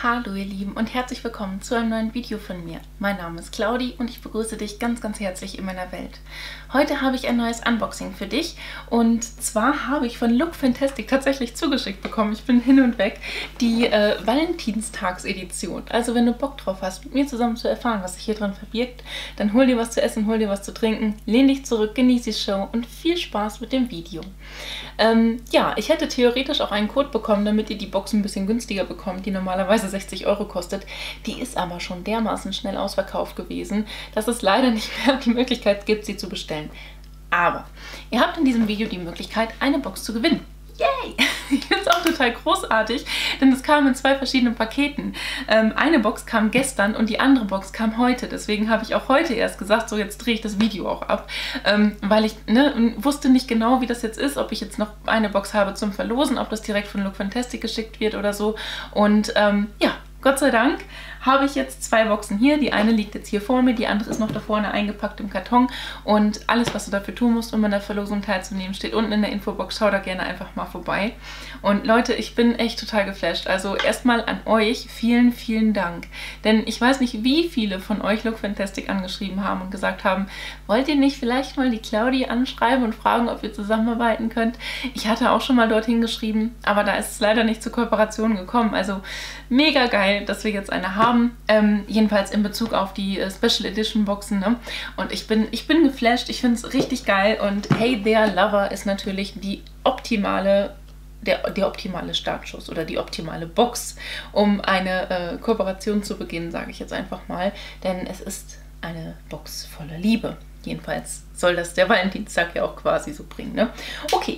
Hallo ihr Lieben und herzlich willkommen zu einem neuen Video von mir. Mein Name ist Claudi und ich begrüße dich ganz, ganz herzlich in meiner Welt. Heute habe ich ein neues Unboxing für dich und zwar habe ich von Look Fantastic tatsächlich zugeschickt bekommen. Ich bin hin und weg. Die Valentinstagsedition. Also wenn du Bock drauf hast, mit mir zusammen zu erfahren, was sich hier drin verbirgt, dann hol dir was zu essen, hol dir was zu trinken, lehn dich zurück, genieß die Show und viel Spaß mit dem Video. Ja, ich hätte theoretisch auch einen Code bekommen, damit ihr die Box ein bisschen günstiger bekommt, die normalerweise 60 € kostet. Die ist aber schon dermaßen schnell ausverkauft gewesen, dass es leider nicht mehr die Möglichkeit gibt, sie zu bestellen. Aber ihr habt in diesem Video die Möglichkeit, eine Box zu gewinnen. Yay! Ich finde es auch total großartig, denn es kam in zwei verschiedenen Paketen. Eine Box kam gestern und die andere Box kam heute. Deswegen habe ich auch heute erst gesagt, so jetzt drehe ich das Video auch ab, weil ich wusste nicht genau, wie das jetzt ist, ob ich jetzt noch eine Box habe zum Verlosen, ob das direkt von Look Fantastic geschickt wird oder so. Und ja, Gott sei Dank habe ich jetzt zwei Boxen hier. Die eine liegt jetzt hier vor mir, die andere ist noch da vorne eingepackt im Karton. Und alles, was du dafür tun musst, um an der Verlosung teilzunehmen, steht unten in der Infobox. Schau da gerne einfach mal vorbei. Und Leute, ich bin echt total geflasht. Also erstmal an euch vielen, vielen Dank. Denn ich weiß nicht, wie viele von euch Look Fantastic angeschrieben haben und gesagt haben, wollt ihr nicht vielleicht mal die Claudi anschreiben und fragen, ob ihr zusammenarbeiten könnt? Ich hatte auch schon mal dorthin geschrieben, aber da ist es leider nicht zur Kooperation gekommen. Also mega geil, dass wir jetzt eine haben. Jedenfalls in Bezug auf die Special Edition Boxen. Ne? Und ich bin geflasht, ich finde es richtig geil. Und Hey There Lover ist natürlich der optimale Startschuss oder die optimale Box, um eine Kooperation zu beginnen, sage ich jetzt einfach mal. Denn es ist eine Box voller Liebe. Jedenfalls soll das der Valentinstag ja auch quasi so bringen. Ne? Okay.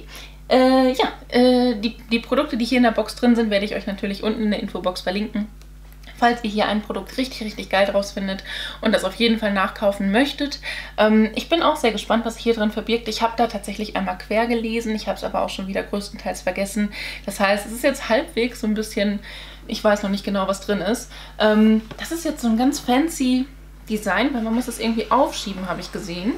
Die Produkte, die hier in der Box drin sind, werde ich euch natürlich unten in der Infobox verlinken. Falls ihr hier ein Produkt richtig, richtig geil draus findet und das auf jeden Fall nachkaufen möchtet. Ich bin auch sehr gespannt, was sich hier drin verbirgt. Ich habe da tatsächlich einmal quer gelesen, ich habe es aber auch schon wieder größtenteils vergessen. Das heißt, es ist jetzt halbwegs so ein bisschen, ich weiß noch nicht genau, was drin ist. Das ist jetzt so ein ganz fancy Design, weil man muss es irgendwie aufschieben, habe ich gesehen.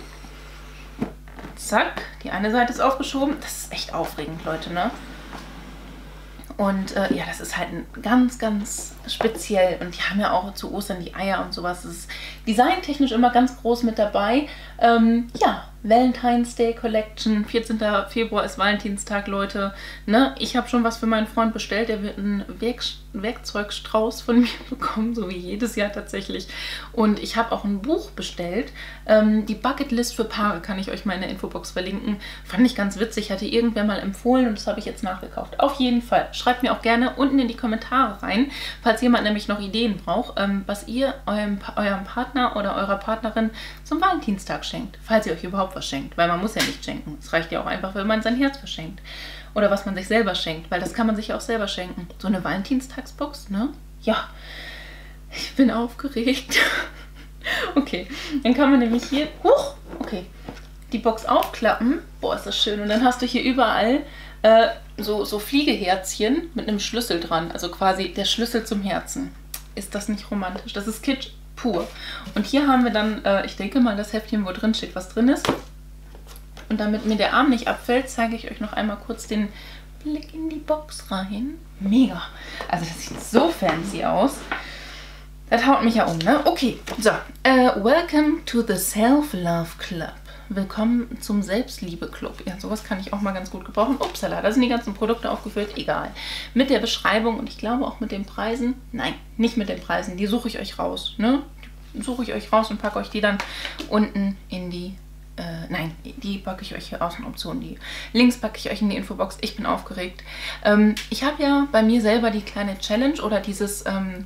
Zack, die eine Seite ist aufgeschoben. Das ist echt aufregend, Leute, ne? Und ja, das ist halt ganz, ganz speziell. Und die haben ja auch zu Ostern die Eier und sowas. Das ist designtechnisch immer ganz groß mit dabei. Ja, Valentine's Day Collection. 14. Februar ist Valentinstag, Leute. Ne? Ich habe schon was für meinen Freund bestellt. Der wird einen Werkzeugstrauß von mir bekommen, so wie jedes Jahr tatsächlich. Und ich habe auch ein Buch bestellt. Die Bucketlist für Paare kann ich euch mal in der Infobox verlinken. Fand ich ganz witzig. Hatte irgendwer mal empfohlen und das habe ich jetzt nachgekauft. Auf jeden Fall. Schreibt mir auch gerne unten in die Kommentare rein, falls jemand nämlich noch Ideen braucht, was ihr eurem Partner oder eurer Partnerin zum Valentinstag schenkt. Falls ihr euch überhaupt was schenkt. Weil man muss ja nicht schenken. Es reicht ja auch einfach, wenn man sein Herz verschenkt. Oder was man sich selber schenkt. Weil das kann man sich ja auch selber schenken. So eine Valentinstagsbox, ne? Ja. Ich bin aufgeregt. Okay. Dann kann man nämlich hier... Huch! Okay. Die Box aufklappen. Boah, ist das schön. Und dann hast du hier überall so Fliegeherzchen mit einem Schlüssel dran. Also quasi der Schlüssel zum Herzen. Ist das nicht romantisch? Das ist Kitsch pur. Und hier haben wir dann, ich denke mal, das Heftchen, wo drin steht, was drin ist. Und damit mir der Arm nicht abfällt, zeige ich euch noch einmal kurz den Blick in die Box rein. Mega. Also das sieht so fancy aus. Das haut mich ja um, ne? Okay, so. Welcome to the Self-Love Club. Willkommen zum Selbstliebe-Club. Ja, sowas kann ich auch mal ganz gut gebrauchen. Upsala, da sind die ganzen Produkte aufgeführt. Egal. Mit der Beschreibung und ich glaube auch mit den Preisen. Nein, nicht mit den Preisen. Die suche ich euch raus. Ne? Die suche ich euch raus und packe euch die dann unten in die... nein, die packe ich euch hier außen Optionen. Die Links packe ich euch in die Infobox. Ich bin aufgeregt. Ich habe ja bei mir selber die kleine Challenge oder diese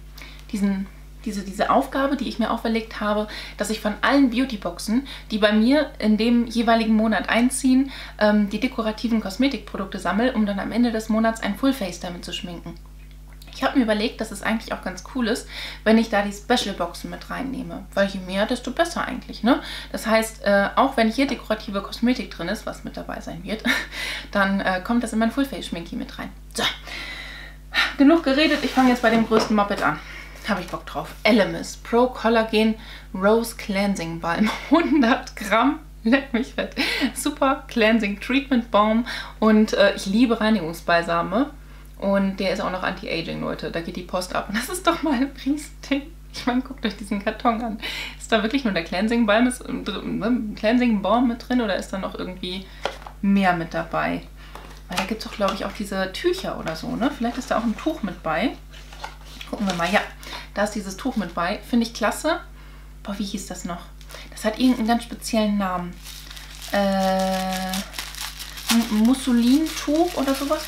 Aufgabe, die ich mir auferlegt habe, dass ich von allen Beautyboxen, die bei mir in dem jeweiligen Monat einziehen, die dekorativen Kosmetikprodukte sammle, um dann am Ende des Monats ein Fullface damit zu schminken. Ich habe mir überlegt, dass es eigentlich auch ganz cool ist, wenn ich da die Special-Boxen mit reinnehme. Weil je mehr, desto besser eigentlich, ne? Das heißt, auch wenn hier dekorative Kosmetik drin ist, was mit dabei sein wird, dann kommt das in mein Fullface-Schminki mit rein. So, genug geredet, ich fange jetzt bei dem größten Moped an. Habe ich Bock drauf. Elemis Pro Collagen Rose Cleansing Balm. 100 Gramm. Leck mich fett. Super Cleansing Treatment Balm. Und ich liebe Reinigungsbalsame. Und der ist auch noch Anti-Aging, Leute. Da geht die Post ab. Und das ist doch mal ein Riesending. Ich meine, guckt euch diesen Karton an. Ist da wirklich nur der Cleansing Balm mit drin oder ist da noch irgendwie mehr mit dabei? Weil da gibt es doch, glaube ich, auch diese Tücher oder so, ne? Vielleicht ist da auch ein Tuch mit bei. Gucken wir mal. Ja, da ist dieses Tuch mit bei. Finde ich klasse. Boah, wie hieß das noch? Das hat irgendeinen ganz speziellen Namen. Musselintuch oder sowas.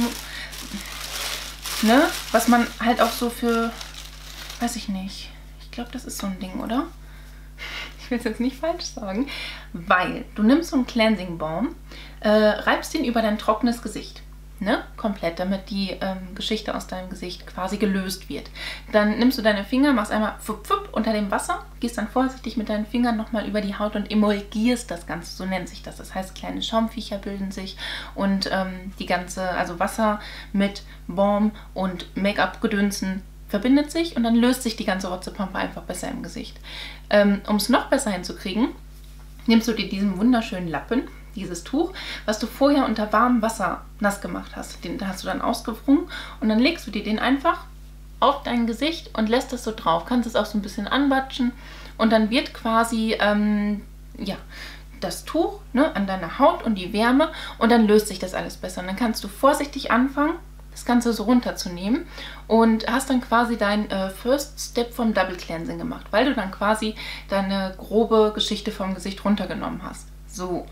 Ne? Was man halt auch so für... Weiß ich nicht. Ich glaube, das ist so ein Ding, oder? Ich will es jetzt nicht falsch sagen. Weil du nimmst so einen Cleansing Balm, reibst den über dein trockenes Gesicht. Ne? Komplett, damit die Geschichte aus deinem Gesicht quasi gelöst wird. Dann nimmst du deine Finger, machst einmal fupp, fupp unter dem Wasser, gehst dann vorsichtig mit deinen Fingern nochmal über die Haut und emulgierst das Ganze, so nennt sich das. Das heißt, kleine Schaumviecher bilden sich und die ganze, also Wasser mit Balm und Make-up-Gedönsen verbindet sich und dann löst sich die ganze Rotzepampe einfach besser im Gesicht. Um es noch besser hinzukriegen, nimmst du dir diesen wunderschönen Lappen, dieses Tuch, was du vorher unter warmem Wasser nass gemacht hast. Den hast du dann ausgewrungen und dann legst du dir den einfach auf dein Gesicht und lässt das so drauf. Kannst es auch so ein bisschen anwatschen und dann wird quasi, ja, das Tuch, ne, an deiner Haut und die Wärme und dann löst sich das alles besser. Und dann kannst du vorsichtig anfangen, das Ganze so runterzunehmen und hast dann quasi dein First Step vom Double Cleansing gemacht, weil du dann quasi deine grobe Geschichte vom Gesicht runtergenommen hast. So.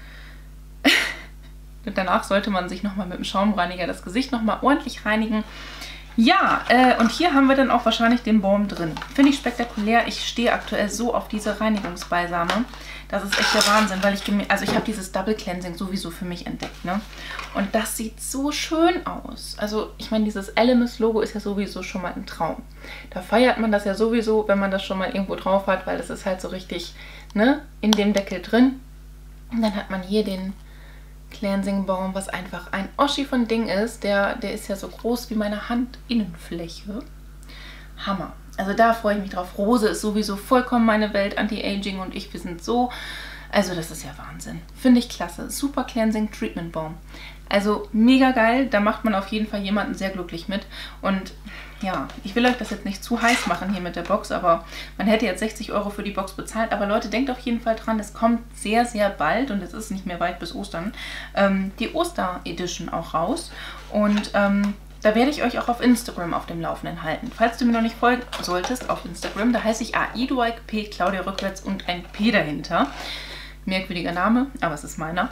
Und danach sollte man sich nochmal mit dem Schaumreiniger das Gesicht nochmal ordentlich reinigen. Ja, und hier haben wir dann auch wahrscheinlich den Balm drin. Finde ich spektakulär. Ich stehe aktuell so auf diese Reinigungsbalsame. Das ist echt der Wahnsinn, weil ich habe dieses Double Cleansing sowieso für mich entdeckt, ne? Und das sieht so schön aus. Also ich meine, dieses Elemis-Logo ist ja sowieso schon mal ein Traum. Da feiert man das ja sowieso, wenn man das schon mal irgendwo drauf hat, weil das ist halt so richtig, ne, in dem Deckel drin. Und dann hat man hier den Cleansing Balm, was einfach ein Oschi von Ding ist. Der ist ja so groß wie meine Handinnenfläche. Hammer. Also da freue ich mich drauf. Rose ist sowieso vollkommen meine Welt. Anti-Aging und ich, wir sind so... Also das ist ja Wahnsinn. Finde ich klasse. Super Cleansing Treatment Balm. Also mega geil. Da macht man auf jeden Fall jemanden sehr glücklich mit. Und ja, ich will euch das jetzt nicht zu heiß machen hier mit der Box, aber man hätte jetzt 60 € für die Box bezahlt. Aber Leute, denkt auf jeden Fall dran, es kommt sehr, sehr bald und es ist nicht mehr weit bis Ostern, die Oster-Edition auch raus. Und da werde ich euch auch auf Instagram auf dem Laufenden halten. Falls du mir noch nicht folgen solltest auf Instagram, da heiße ich AIDUIP, Claudia rückwärts und ein P dahinter. Merkwürdiger Name, aber es ist meiner.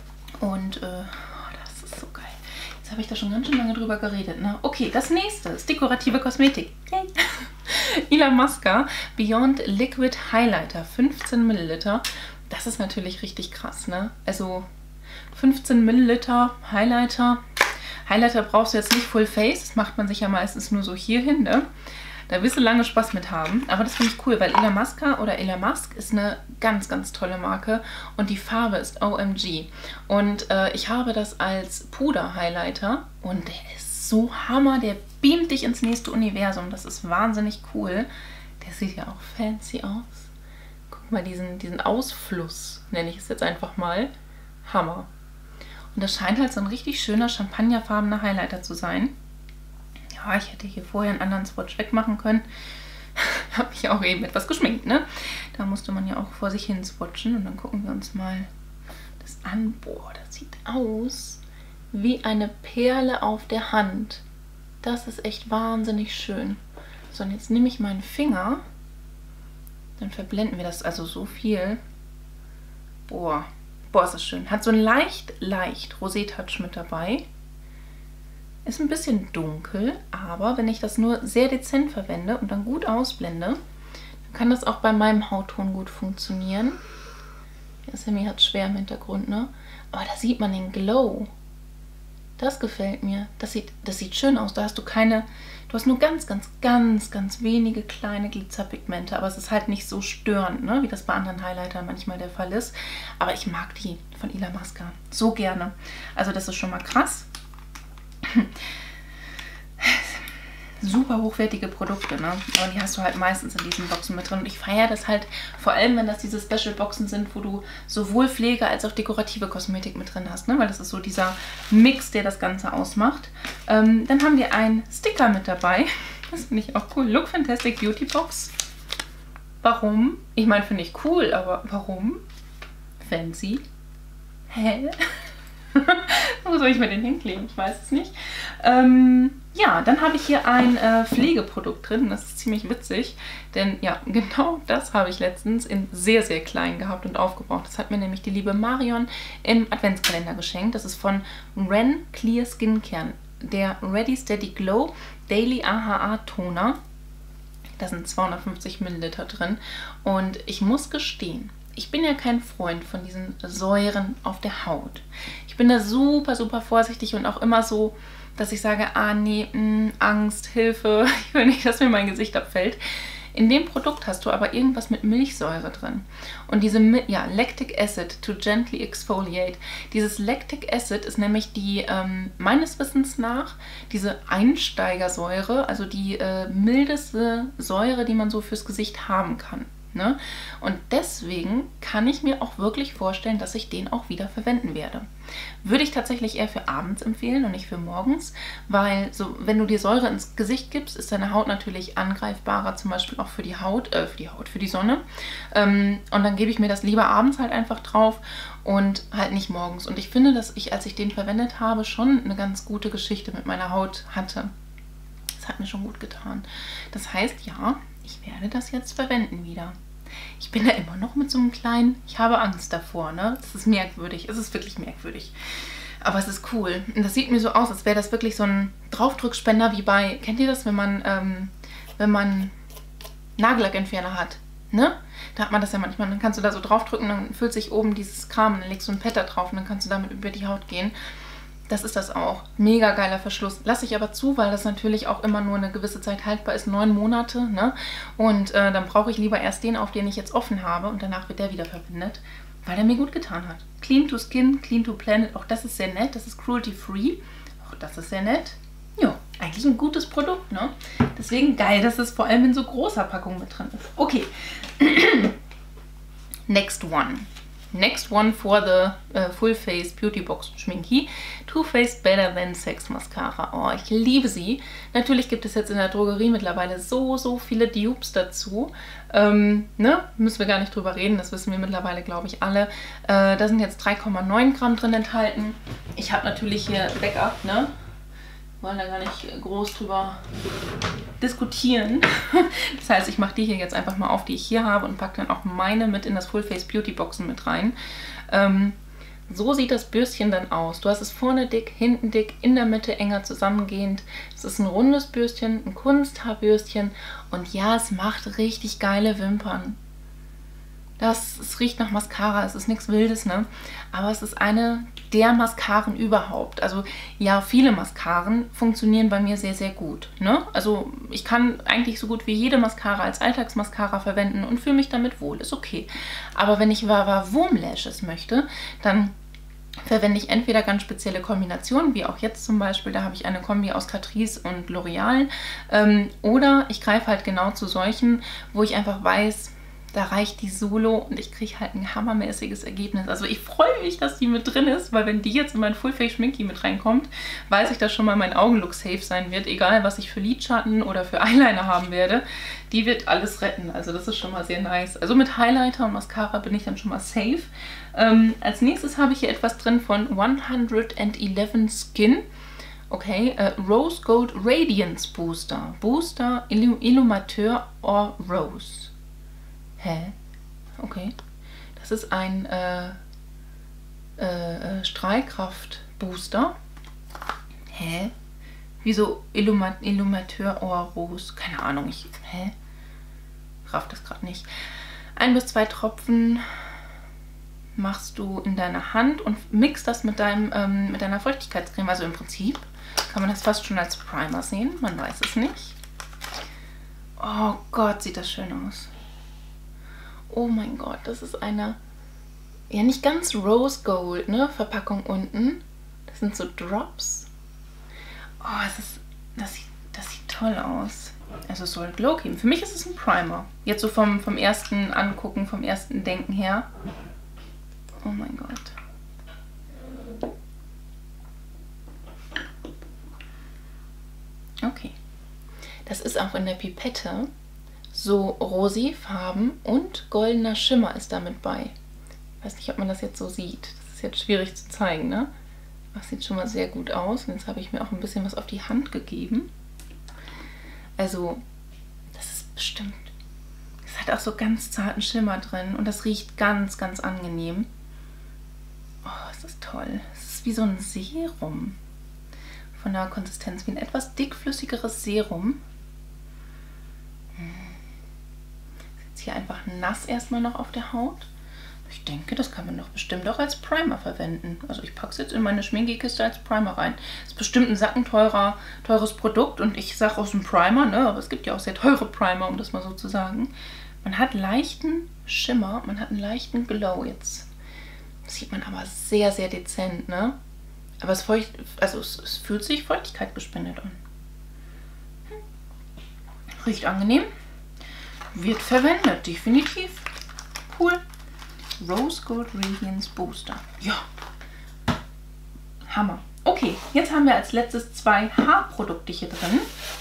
Und das ist so geil. Jetzt habe ich da schon ganz schön lange drüber geredet, ne? Okay, das nächste ist dekorative Kosmetik. Yay. Illamasqua Beyond Liquid Highlighter, 15 Milliliter. Das ist natürlich richtig krass, ne? Also 15 Milliliter Highlighter. Highlighter brauchst du jetzt nicht Full Face. Das macht man sich ja meistens nur so hier hin, ne? Da wirst du lange Spaß mit haben. Aber das finde ich cool, weil Illamasqua oder Illamasq ist eine ganz, ganz tolle Marke. Und die Farbe ist OMG. Und ich habe das als Puder-Highlighter. Und der ist so Hammer. Der beamt dich ins nächste Universum. Das ist wahnsinnig cool. Der sieht ja auch fancy aus. Guck mal, diesen Ausfluss, nenne ich es jetzt einfach mal. Hammer. Und das scheint halt so ein richtig schöner champagnerfarbener Highlighter zu sein. Ja, ich hätte hier vorher einen anderen Swatch wegmachen können. Habe ich auch eben etwas geschminkt, ne? Da musste man ja auch vor sich hin swatchen. Und dann gucken wir uns mal das an. Boah, das sieht aus wie eine Perle auf der Hand. Das ist echt wahnsinnig schön. So, und jetzt nehme ich meinen Finger. Dann verblenden wir das also so viel. Boah. Boah, ist das schön. Hat so einen leicht Rosé-Touch mit dabei. Ist ein bisschen dunkel, aber wenn ich das nur sehr dezent verwende und dann gut ausblende, dann kann das auch bei meinem Hautton gut funktionieren. Ja, Sammy hat es schwer im Hintergrund, ne? Aber da sieht man den Glow. Das gefällt mir. Das sieht schön aus. Da hast du du hast nur ganz wenige kleine Glitzerpigmente, aber es ist halt nicht so störend, ne, wie das bei anderen Highlightern manchmal der Fall ist. Aber ich mag die von Illamasqua so gerne. Also das ist schon mal krass. super hochwertige Produkte, ne? Aber die hast du halt meistens in diesen Boxen mit drin. Und ich feiere das halt, vor allem, wenn das diese Special-Boxen sind, wo du sowohl Pflege als auch dekorative Kosmetik mit drin hast, ne? Weil das ist so dieser Mix, der das Ganze ausmacht. Dann haben wir einen Sticker mit dabei. Das finde ich auch cool. Look Fantastic Beauty Box. Warum? Ich meine, finde ich cool, aber warum? Fancy. Hä? Wo soll ich mir den hinkleben? Ich weiß es nicht. Ja, dann habe ich hier ein Pflegeprodukt drin. Das ist ziemlich witzig, denn ja, genau das habe ich letztens in sehr, sehr klein gehabt und aufgebraucht. Das hat mir nämlich die liebe Marion im Adventskalender geschenkt. Das ist von Ren Clear Skincare, der Ready Steady Glow Daily AHA Toner. Da sind 250 Milliliter drin und ich muss gestehen, ich bin ja kein Freund von diesen Säuren auf der Haut. Ich bin da super, super vorsichtig und auch immer so, dass ich sage, ah nee, Angst, Hilfe, ich will nicht, dass mir mein Gesicht abfällt. In dem Produkt hast du aber irgendwas mit Milchsäure drin. Und diese Lactic Acid to gently exfoliate. Dieses Lactic Acid ist nämlich die, meines Wissens nach, diese Einsteigersäure, also die mildeste Säure, die man so fürs Gesicht haben kann. Ne? Und deswegen kann ich mir auch wirklich vorstellen, dass ich den auch wieder verwenden werde. Würde ich tatsächlich eher für abends empfehlen und nicht für morgens, weil so, wenn du die Säure ins Gesicht gibst, ist deine Haut natürlich angreifbarer, zum Beispiel auch für die für die Sonne. Und dann gebe ich mir das lieber abends halt einfach drauf und halt nicht morgens. Und ich finde, dass ich, als ich den verwendet habe, schon eine ganz gute Geschichte mit meiner Haut hatte. Das hat mir schon gut getan. Das heißt, ja, ich werde das jetzt verwenden wieder. Ich bin da immer noch mit so einem kleinen, ich habe Angst davor, ne? Es ist merkwürdig, es ist wirklich merkwürdig. Aber es ist cool. Und das sieht mir so aus, als wäre das wirklich so ein Draufdrückspender wie bei, kennt ihr das, wenn man Nagellackentferner hat, ne? Da hat man das ja manchmal, dann kannst du da so draufdrücken, dann füllt sich oben dieses Kram, dann legst du ein Pad da drauf und dann kannst du damit über die Haut gehen. Das ist das auch. Mega geiler Verschluss. Lasse ich aber zu, weil das natürlich auch immer nur eine gewisse Zeit haltbar ist. 9 Monate. Ne? Und dann brauche ich lieber erst den auf, den ich jetzt offen habe. Und danach wird der wieder verwendet, weil der mir gut getan hat. Clean to Skin, Clean to Planet. Auch das ist sehr nett. Das ist cruelty-free. Auch das ist sehr nett. Ja, eigentlich ein gutes Produkt. Ne? Deswegen geil, dass es vor allem in so großer Packung mit drin ist. Okay. Next one. Next one for the Full Face Beauty Box Schminky. Too Faced Better Than Sex Mascara. Oh, ich liebe sie. Natürlich gibt es jetzt in der Drogerie mittlerweile so viele Dupes dazu. Ne? Müssen wir gar nicht drüber reden, das wissen wir mittlerweile, glaube ich, alle. Da sind jetzt 3,9 Gramm drin enthalten. Ich habe natürlich hier Backup, ne? Wollen da gar nicht groß drüber diskutieren. Das heißt, ich mache die hier jetzt einfach mal auf, die ich hier habe und packe dann auch meine mit in das Full Face Beauty Boxen mit rein. So sieht das Bürstchen dann aus. Du hast es vorne dick, hinten dick, in der Mitte enger zusammengehend. Es ist ein rundes Bürstchen, ein Kunsthaarbürstchen und ja, es macht richtig geile Wimpern. Es riecht nach Mascara, es ist nichts Wildes, ne? Aber es ist eine der Mascaren überhaupt. Also ja, viele Mascaren funktionieren bei mir sehr, sehr gut, ne? Also ich kann eigentlich so gut wie jede Mascara als Alltagsmascara verwenden und fühle mich damit wohl, ist okay. Aber wenn ich Wurm Lashes möchte, dann verwende ich entweder ganz spezielle Kombinationen, wie auch jetzt zum Beispiel, da habe ich eine Kombi aus Catrice und L'Oreal, oder ich greife halt genau zu solchen, wo ich einfach weiß, da reicht die Solo und ich kriege halt ein hammermäßiges Ergebnis. Also ich freue mich, dass die mit drin ist, weil wenn die jetzt in mein Full Face Schminky mit reinkommt, weiß ich, dass schon mal mein Augenlook safe sein wird. Egal, was ich für Lidschatten oder für Eyeliner haben werde, die wird alles retten. Also das ist schon mal sehr nice. Also mit Highlighter und Mascara bin ich dann schon mal safe. Als nächstes habe ich hier etwas drin von 111 Skin. Okay, Rose Gold Radiance Booster. Booster Illuminateur or Rose. Hä? Okay. Das ist ein Strahlkraft-Booster. Hä? Wieso Illuminateur or Rose? Keine Ahnung. Hä? Raff das gerade nicht. 1 bis 2 Tropfen machst du in deiner Hand und mixt das mit deiner Feuchtigkeitscreme. Also im Prinzip kann man das fast schon als Primer sehen. Man weiß es nicht. Oh Gott, sieht das schön aus. Oh mein Gott, das ist eine, ja nicht ganz Rose Gold, ne, Verpackung unten. Das sind so Drops. Oh, das sieht toll aus. Also es soll Glow geben. Für mich ist es ein Primer. Jetzt so vom ersten Angucken, vom ersten Denken her. Oh mein Gott. Okay. Das ist auch in der Pipette so roséfarben und goldener Schimmer ist damit bei. Ich weiß nicht, ob man das jetzt so sieht. Das ist jetzt schwierig zu zeigen, ne? Das sieht schon mal sehr gut aus. Und jetzt habe ich mir auch ein bisschen was auf die Hand gegeben. Also, das ist bestimmt... Es hat auch so ganz zarten Schimmer drin und das riecht ganz, ganz angenehm. Oh, ist das toll. Es ist wie so ein Serum. Von der Konsistenz, wie ein etwas dickflüssigeres Serum. Ist jetzt hier einfach nass erstmal noch auf der Haut. Ich denke, das kann man doch bestimmt auch als Primer verwenden. Also ich packe es jetzt in meine Schminkekiste als Primer rein. Ist bestimmt ein sackenteures Produkt und ich sage aus dem Primer, ne? Aber es gibt ja auch sehr teure Primer, um das mal so zu sagen. Man hat leichten Schimmer, man hat einen leichten Glow jetzt. Das sieht man aber sehr, sehr dezent, ne? Aber es fühlt sich Feuchtigkeit gespendet an. Riecht angenehm. Wird verwendet, definitiv. Cool. Rose Gold Radiance Booster. Ja. Hammer. Okay, jetzt haben wir als letztes 2 Haarprodukte hier drin.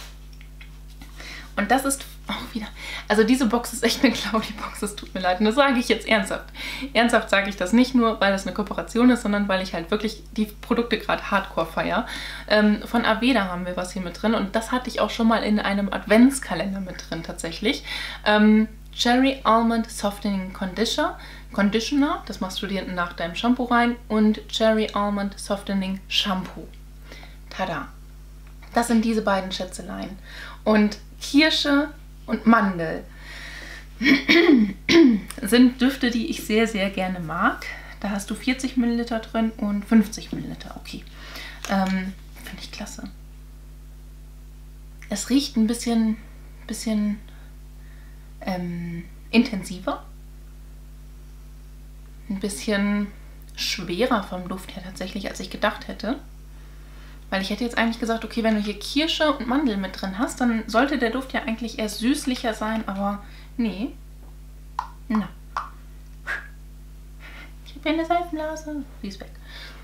Und das ist auch wieder... Also diese Box ist echt eine Claudi-Box, es tut mir leid. Und das sage ich jetzt ernsthaft. Ernsthaft sage ich das nicht nur, weil das eine Kooperation ist, sondern weil ich halt wirklich die Produkte gerade hardcore feiere. Von Aveda haben wir was hier mit drin. Und das hatte ich auch schon mal in einem Adventskalender mit drin tatsächlich. Cherry Almond Softening Conditioner, das machst du dir nach deinem Shampoo rein, und Cherry Almond Softening Shampoo. Tada! Das sind diese beiden Schätzeleien. Und Kirsche und Mandel sind Düfte, die ich sehr, sehr gerne mag. Da hast du 40 ml drin und 50 ml. Okay. Finde ich klasse. Es riecht ein bisschen intensiver. Ein bisschen schwerer vom Duft her tatsächlich, als ich gedacht hätte. Weil ich hätte jetzt eigentlich gesagt, okay, wenn du hier Kirsche und Mandel mit drin hast, dann sollte der Duft ja eigentlich eher süßlicher sein, aber nee. Na. Ich habe eine Seifenblase. Die ist weg.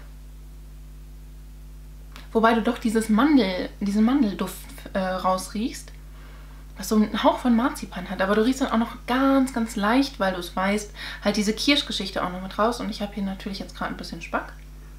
Wobei du doch diesen Mandelduft rausriechst, was so einen Hauch von Marzipan hat. Aber du riechst dann auch noch ganz, ganz leicht, weil du es weißt, halt diese Kirschgeschichte auch noch mit raus. Und ich habe hier natürlich jetzt gerade ein bisschen Speck.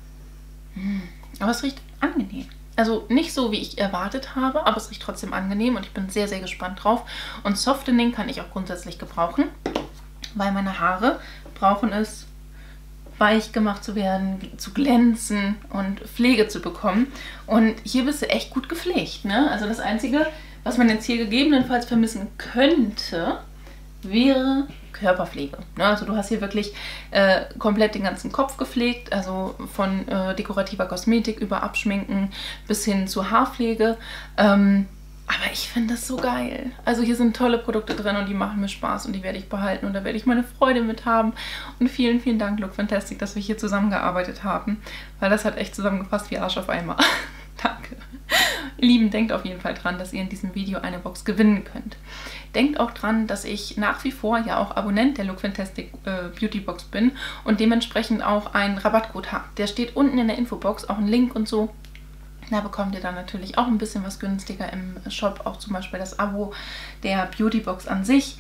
Aber es riecht angenehm. Also nicht so, wie ich erwartet habe, aber es riecht trotzdem angenehm und ich bin sehr, sehr gespannt drauf. Und Softening kann ich auch grundsätzlich gebrauchen, weil meine Haare brauchen es, weich gemacht zu werden, zu glänzen und Pflege zu bekommen. Und hier bist du echt gut gepflegt, ne? Also das Einzige, was man jetzt hier gegebenenfalls vermissen könnte, wäre Körperpflege. Ne? Also du hast hier wirklich komplett den ganzen Kopf gepflegt, also von dekorativer Kosmetik über Abschminken bis hin zur Haarpflege. Aber ich finde das so geil. Also hier sind tolle Produkte drin und die machen mir Spaß und die werde ich behalten und da werde ich meine Freude mit haben. Und vielen, vielen Dank, Look Fantastic, dass wir hier zusammengearbeitet haben, weil das hat echt zusammengefasst wie Arsch auf Eimer. Danke. Ihr Lieben, denkt auf jeden Fall dran, dass ihr in diesem Video eine Box gewinnen könnt. Denkt auch dran, dass ich nach wie vor ja auch Abonnent der Look Fantastic Beauty Box bin und dementsprechend auch einen Rabattcode habe. Der steht unten in der Infobox, auch ein Link und so. Da bekommt ihr dann natürlich auch ein bisschen was günstiger im Shop, auch zum Beispiel das Abo der Beauty Box an sich.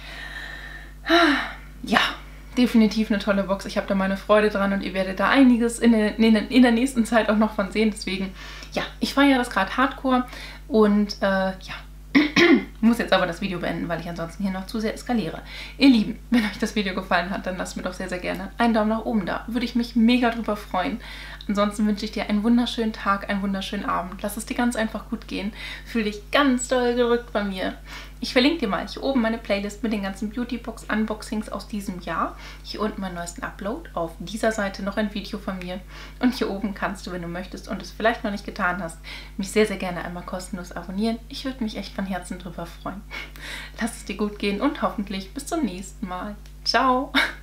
Ja, definitiv eine tolle Box. Ich habe da meine Freude dran und ihr werdet da einiges in der nächsten Zeit auch noch von sehen. Deswegen, ja, ich feiere das gerade hardcore und ja, muss jetzt aber das Video beenden, weil ich ansonsten hier noch zu sehr eskaliere. Ihr Lieben, wenn euch das Video gefallen hat, dann lasst mir doch sehr, sehr gerne einen Daumen nach oben da. Würde ich mich mega drüber freuen. Ansonsten wünsche ich dir einen wunderschönen Tag, einen wunderschönen Abend. Lass es dir ganz einfach gut gehen. Fühl dich ganz doll gerückt bei mir. Ich verlinke dir mal hier oben meine Playlist mit den ganzen Beautybox Unboxings aus diesem Jahr. Hier unten meinen neuesten Upload. Auf dieser Seite noch ein Video von mir. Und hier oben kannst du, wenn du möchtest und es vielleicht noch nicht getan hast, mich sehr, sehr gerne einmal kostenlos abonnieren. Ich würde mich echt von Herzen drüber freuen. Lass es dir gut gehen und hoffentlich bis zum nächsten Mal. Ciao!